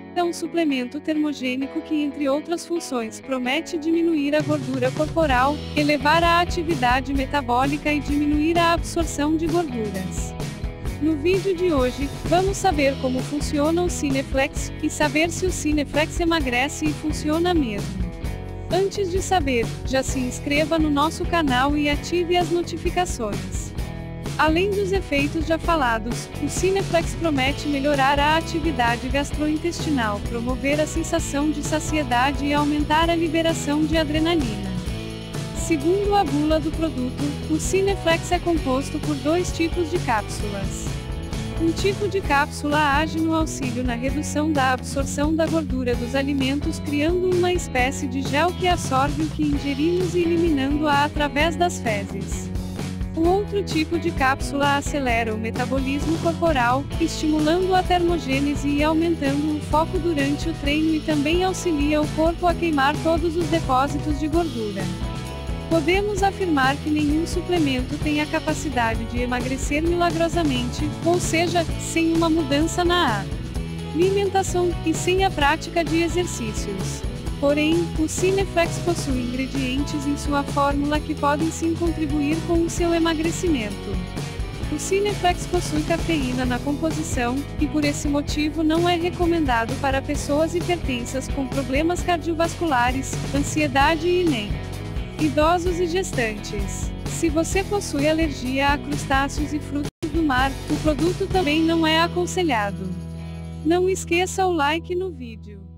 É um suplemento termogênico que, entre outras funções, promete diminuir a gordura corporal, elevar a atividade metabólica e diminuir a absorção de gorduras. No vídeo de hoje, vamos saber como funciona o Cineflex, e saber se o Cineflex emagrece e funciona mesmo. Antes de saber, já se inscreva no nosso canal e ative as notificações. Além dos efeitos já falados, o Cineflex promete melhorar a atividade gastrointestinal, promover a sensação de saciedade e aumentar a liberação de adrenalina. Segundo a bula do produto, o Cineflex é composto por 2 tipos de cápsulas. Um tipo de cápsula age no auxílio na redução da absorção da gordura dos alimentos, criando uma espécie de gel que absorve o que ingerimos e eliminando-a através das fezes. O outro tipo de cápsula acelera o metabolismo corporal, estimulando a termogênese e aumentando o foco durante o treino, e também auxilia o corpo a queimar todos os depósitos de gordura. Podemos afirmar que nenhum suplemento tem a capacidade de emagrecer milagrosamente, ou seja, sem uma mudança na alimentação e sem a prática de exercícios. Porém, o Cineflex possui ingredientes em sua fórmula que podem sim contribuir com o seu emagrecimento. O Cineflex possui cafeína na composição, e por esse motivo não é recomendado para pessoas hipertensas com problemas cardiovasculares, ansiedade e nem idosos e gestantes. Se você possui alergia a crustáceos e frutos do mar, o produto também não é aconselhado. Não esqueça o like no vídeo.